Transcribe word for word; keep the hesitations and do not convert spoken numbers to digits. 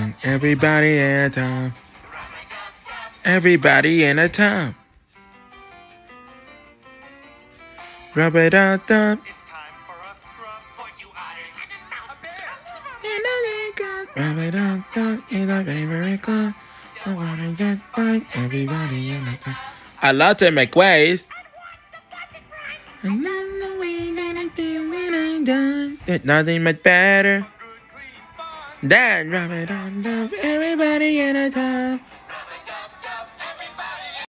Everybody in a tub. Everybody in a tub. Rub it out, dub. It's time for a scrub. Point you otters. Rub it out, dub. It's our favorite club. I wanna just find everybody in a tub. I love to make waves. And then the way that I feel when I'm done. There's nothing much better. Then rub it on, dub. Everybody in a tub.